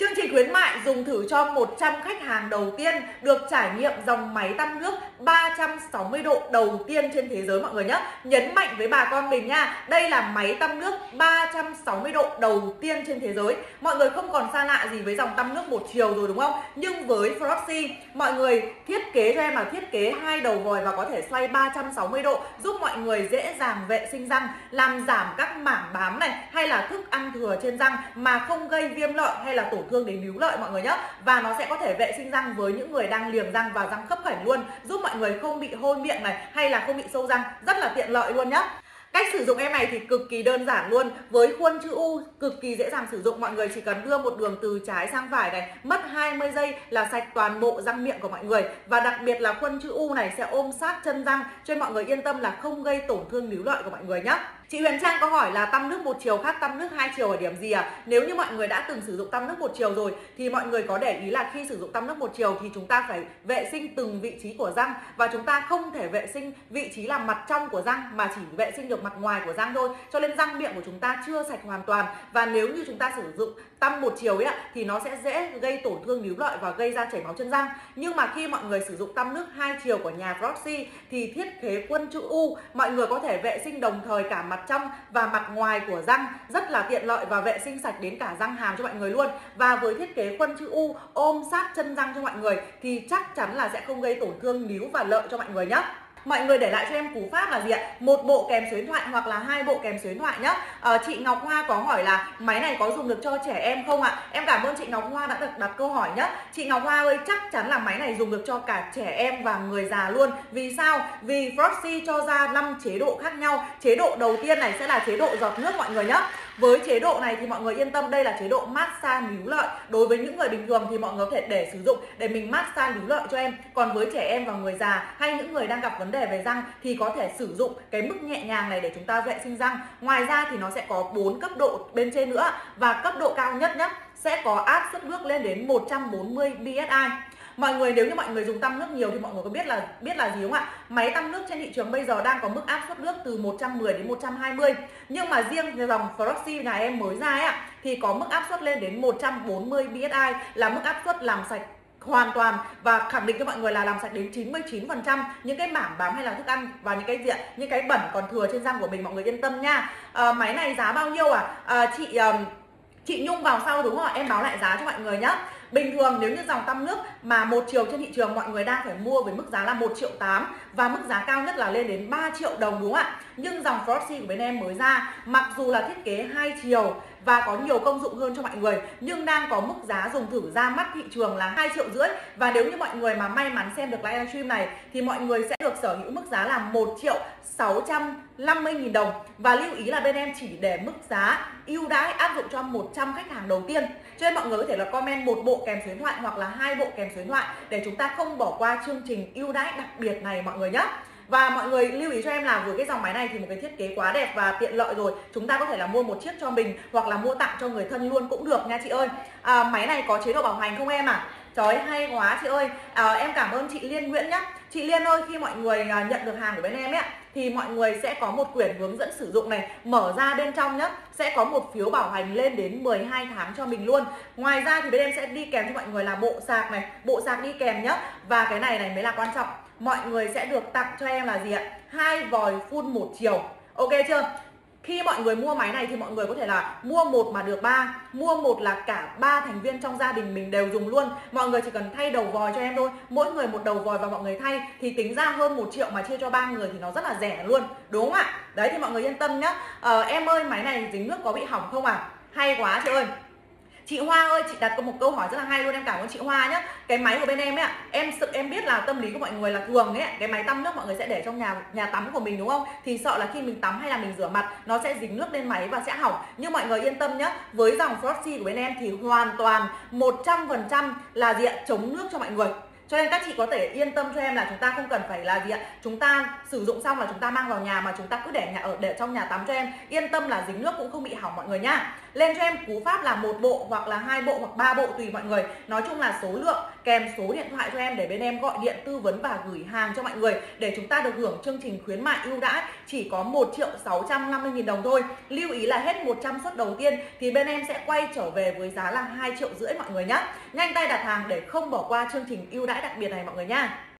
Chương trình khuyến mại dùng thử cho 100 khách hàng đầu tiên được trải nghiệm dòng máy tăm nước 360 độ đầu tiên trên thế giới mọi người nhé. Nhấn mạnh với bà con mình nha, đây là máy tăm nước 360 độ đầu tiên trên thế giới. Mọi người không còn xa lạ gì với dòng tăm nước một chiều rồi đúng không? Nhưng với Floxy, mọi người thiết kế cho em là thiết kế hai đầu vòi và có thể xoay 360 độ, giúp mọi người dễ dàng vệ sinh răng, làm giảm các mảng bám này hay là thức ăn thừa trên răng mà không gây viêm lợi hay là tổn thương đến níu lợi mọi người nhé. Và nó sẽ có thể vệ sinh răng với những người đang liềm răng và răng khớp khểnh luôn, giúp mọi người không bị hôi miệng này hay là không bị sâu răng, rất là tiện lợi luôn nhé. Cách sử dụng em này thì cực kỳ đơn giản luôn, với khuôn chữ U cực kỳ dễ dàng sử dụng. Mọi người chỉ cần đưa một đường từ trái sang phải này, mất 20 giây là sạch toàn bộ răng miệng của mọi người. Và đặc biệt là khuôn chữ U này sẽ ôm sát chân răng, cho nên mọi người yên tâm là không gây tổn thương níu lợi của mọi người nhé. Chị Huyền Trang có hỏi là tăm nước một chiều khác tăm nước hai chiều ở điểm gì à? Nếu như mọi người đã từng sử dụng tăm nước một chiều rồi thì mọi người có để ý là khi sử dụng tăm nước một chiều thì chúng ta phải vệ sinh từng vị trí của răng, và chúng ta không thể vệ sinh vị trí là mặt trong của răng mà chỉ vệ sinh được mặt ngoài của răng thôi. Cho nên răng miệng của chúng ta chưa sạch hoàn toàn, và nếu như chúng ta sử dụng tăm một chiều ấy thì nó sẽ dễ gây tổn thương níu lợi và gây ra chảy máu chân răng. Nhưng mà khi mọi người sử dụng tăm nước hai chiều của nhà Floxy thì thiết kế khuôn chữ U, mọi người có thể vệ sinh đồng thời cả mặt trong và mặt ngoài của răng, rất là tiện lợi và vệ sinh sạch đến cả răng hàm cho mọi người luôn. Và với thiết kế khuôn chữ U ôm sát chân răng cho mọi người thì chắc chắn là sẽ không gây tổn thương níu và lợi cho mọi người nhé. Mọi người để lại cho em cú pháp là gì ạ? Một bộ kèm số điện thoại hoặc là hai bộ kèm số điện thoại nhé. Chị Ngọc Hoa có hỏi là máy này có dùng được cho trẻ em không ạ? Em cảm ơn chị Ngọc Hoa đã được đặt câu hỏi nhé. Chị Ngọc Hoa ơi, chắc chắn là máy này dùng được cho cả trẻ em và người già luôn. Vì sao? Vì Floxy cho ra 5 chế độ khác nhau. Chế độ đầu tiên này sẽ là chế độ giọt nước mọi người nhé. Với chế độ này thì mọi người yên tâm, đây là chế độ massage níu lợi. Đối với những người bình thường thì mọi người có thể để sử dụng để mình massage níu lợi cho em. Còn với trẻ em và người già hay những người đang gặp vấn đề về răng thì có thể sử dụng cái mức nhẹ nhàng này để chúng ta vệ sinh răng. Ngoài ra thì nó sẽ có 4 cấp độ bên trên nữa, và cấp độ cao nhất nhé sẽ có áp suất nước lên đến 140 psi. Mọi người, nếu như mọi người dùng tăm nước nhiều thì mọi người có biết là gì không ạ? Máy tăm nước trên thị trường bây giờ đang có mức áp suất nước từ 110 đến 120. Nhưng mà riêng dòng Floxy nhà em mới ra ấy thì có mức áp suất lên đến 140 psi, là mức áp suất làm sạch hoàn toàn và khẳng định cho mọi người là làm sạch đến 99% những cái mảng bám hay là thức ăn và những cái bẩn còn thừa trên răng của mình, mọi người yên tâm nha. Máy này giá bao nhiêu chị Nhung vào sau đúng không ạ? Em báo lại giá cho mọi người nhé. Bình thường nếu như dòng tăm nước mà một chiều trên thị trường mọi người đang phải mua với mức giá là 1,8 triệu và mức giá cao nhất là lên đến 3 triệu đồng đúng không ạ? Nhưng dòng Floxy của bên em mới ra, mặc dù là thiết kế hai chiều và có nhiều công dụng hơn cho mọi người, nhưng đang có mức giá dùng thử ra mắt thị trường là 2,5 triệu. Và nếu như mọi người mà may mắn xem được livestream này thì mọi người sẽ được sở hữu mức giá là 1.650.000 đồng. Và lưu ý là bên em chỉ để mức giá ưu đãi áp dụng cho 100 khách hàng đầu tiên. Cho nên mọi người có thể là comment một bộ kèm số điện thoại hoặc là hai bộ kèm số điện thoại để chúng ta không bỏ qua chương trình ưu đãi đặc biệt này mọi người nhé. Và mọi người lưu ý cho em là với cái dòng máy này thì một cái thiết kế quá đẹp và tiện lợi rồi, chúng ta có thể là mua một chiếc cho mình hoặc là mua tặng cho người thân luôn cũng được nha chị ơi. Máy này có chế độ bảo hành không em à? Trời ơi, hay quá chị ơi. Em cảm ơn chị Liên Nguyễn nhé. Chị Liên ơi, khi mọi người nhận được hàng của bên em ấy thì mọi người sẽ có một quyển hướng dẫn sử dụng này, mở ra bên trong nhé sẽ có một phiếu bảo hành lên đến 12 tháng cho mình luôn. Ngoài ra thì bên em sẽ đi kèm cho mọi người là bộ sạc này, bộ sạc đi kèm nhé. Và cái này mới là quan trọng, mọi người sẽ được tặng cho em là gì ạ? 2 vòi phun một chiều. Ok chưa? Khi mọi người mua máy này thì mọi người có thể là mua một mà được 3, mua một là cả 3 thành viên trong gia đình mình đều dùng luôn. Mọi người chỉ cần thay đầu vòi cho em thôi, mỗi người một đầu vòi và mọi người thay thì tính ra hơn 1 triệu mà chia cho 3 người thì nó rất là rẻ luôn, đúng không ạ? Đấy thì mọi người yên tâm nhá. Em ơi, máy này dính nước có bị hỏng không à? Hay quá chị ơi. Chị Hoa ơi, chị đặt có một câu hỏi rất là hay luôn, em cảm ơn chị Hoa nhé. Cái máy của bên em ấy, em biết là tâm lý của mọi người là thường ấy, cái máy tăm nước mọi người sẽ để trong nhà tắm của mình đúng không? Thì sợ là khi mình tắm hay là mình rửa mặt nó sẽ dính nước lên máy và sẽ hỏng. Nhưng mọi người yên tâm nhé, với dòng Floxy của bên em thì hoàn toàn 100% là gì ạ? Chống nước cho mọi người. Cho nên các chị có thể yên tâm cho em là chúng ta không cần phải là gì ạ? Chúng ta sử dụng xong là chúng ta mang vào nhà mà chúng ta cứ để trong nhà tắm cho em. Yên tâm là dính nước cũng không bị hỏng mọi người nhá. Lên cho em cú pháp là một bộ hoặc là hai bộ hoặc 3 bộ tùy mọi người. Nói chung là số lượng kèm số điện thoại cho em để bên em gọi điện tư vấn và gửi hàng cho mọi người để chúng ta được hưởng chương trình khuyến mại ưu đãi chỉ có 1.650.000 đồng thôi. Lưu ý là hết 100 suất đầu tiên thì bên em sẽ quay trở về với giá là 2,5 triệu mọi người nhé. Nhanh tay đặt hàng để không bỏ qua chương trình ưu đãi đặc biệt này mọi người nhá.